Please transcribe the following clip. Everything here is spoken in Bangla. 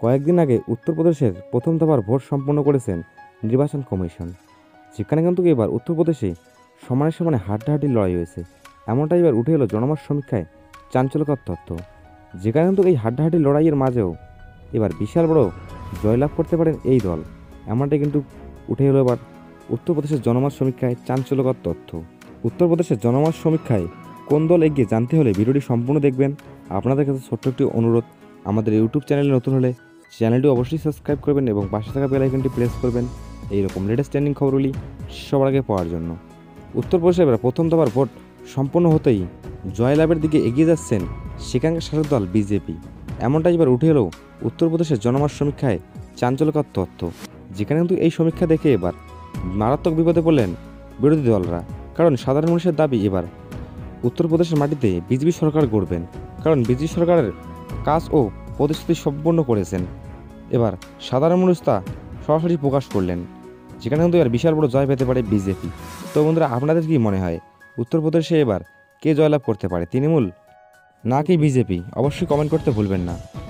কয়েকদিন আগে উত্তরপ্রদেশের প্রথম দফার ভোট সম্পন্ন করেছেন নির্বাচন কমিশন, যেখানে কিন্তু এবার উত্তরপ্রদেশে সমানে সমানে হাড্ডাহাড্ডি লড়াই হয়েছে। এমনটাই এবার উঠে এলো জনমত সমীক্ষায় চাঞ্চল্যকর তথ্য, যেখানে কিন্তু এই হাড্ডাহাড্ডি লড়াইয়ের মাঝেও এবার বিশাল বড় জয়লাভ করতে পারেন এই দল। এমনটাই কিন্তু উঠে এলো এবার উত্তরপ্রদেশের জনমত সমীক্ষায় চাঞ্চল্যকর তথ্য। উত্তরপ্রদেশের জনমত সমীক্ষায় কোন দল এগিয়ে জানতে হলে ভিডিওটি সম্পূর্ণ দেখবেন। আপনাদের কাছে ছোট্ট একটি অনুরোধ, আমাদের ইউটিউব চ্যানেলে নতুন হলে চ্যানেলটি অবশ্যই সাবস্ক্রাইব করবেন এবং পাশে থাকা বেল আইকনটি প্রেস করবেন এইরকম লেটেস্ট ট্রেন্ডিং খবরগুলি সবার আগে পাওয়ার জন্য। উত্তরপ্রদেশে এবার প্রথম দফার ভোট সম্পন্ন হতেই জয়লাভের দিকে এগিয়ে যাচ্ছেন সেখানকার শাসক দল বিজেপি। এমনটাই এবার উঠে এলো উত্তরপ্রদেশের জনমত সমীক্ষায় চাঞ্চল্যকর তথ্য, যেখানে কিন্তু এই সমীক্ষা দেখে এবার মারাত্মক বিপদে পড়লেন বিরোধী দলরা। কারণ সাধারণ মানুষের দাবি এবার উত্তরপ্রদেশের মাটিতে বিজেপি সরকার গড়বেন, কারণ বিজেপি সরকারের কাজ ও প্রতিশ্রুতি সম্পন্ন করেছেন। এবার সাধারণ মানুষ তা সরাসরি প্রকাশ করলেন, যেখানে কিন্তু এবার বিশাল বড় জয় পেতে পারে বিজেপি। তো বন্ধুরা, আপনাদের কি মনে হয় উত্তরপ্রদেশে এবার কে জয়লাভ করতে পারে, তৃণমূল নাকি বিজেপি? অবশ্যই কমেন্ট করতে ভুলবেন না।